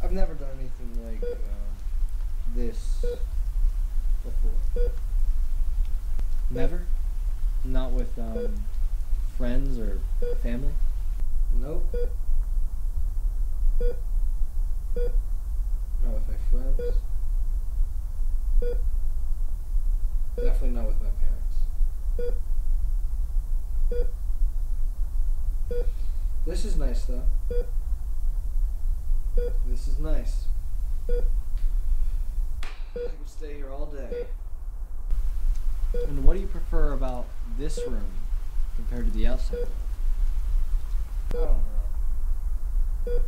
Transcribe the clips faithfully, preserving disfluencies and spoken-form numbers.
I've never done anything like um, this before. Never? Not with um, friends or family? Nope. Not with my friends. Definitely not with my parents. This is nice though. This is nice. I could stay here all day. And what do you prefer about this room compared to the outside world? I don't know.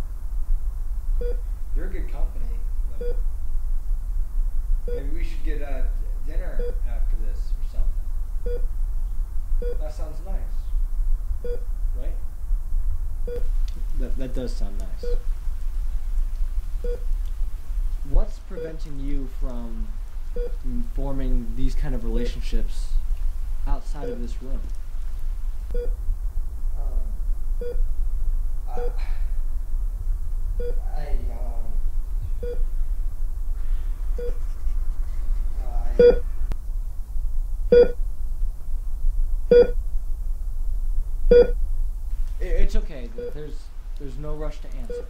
You're good company. But maybe we should get uh, dinner after this or something. That sounds nice. Right? That, that does sound nice. What's preventing you from forming these kind of relationships outside of this room? Um, I, I, um, I, It's okay. There's there's no rush to answer.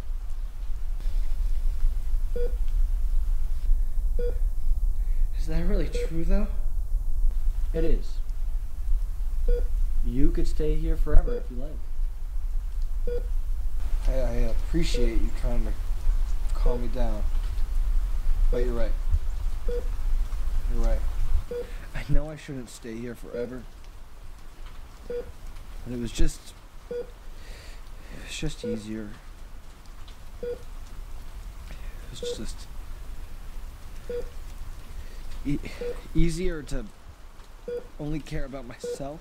Is that really true though? It is. You could stay here forever if you like. I, I appreciate you trying to calm me down. But you're right. You're right. I know I shouldn't stay here forever. But it was just... It was just easier. It was just... E easier to only care about myself.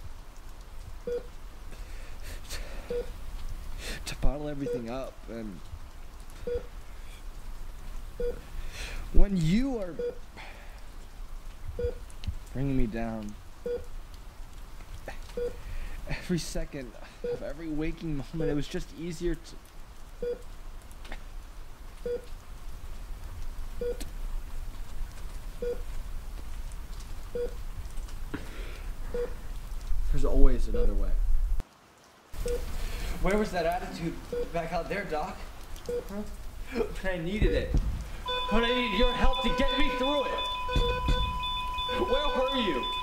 To bottle everything up, and when you are bringing me down, every second of every waking moment, it was just easier to There's always another way. Where was that attitude back out there, Doc? Huh? When I needed it. When I needed your help to get me through it. Where were you?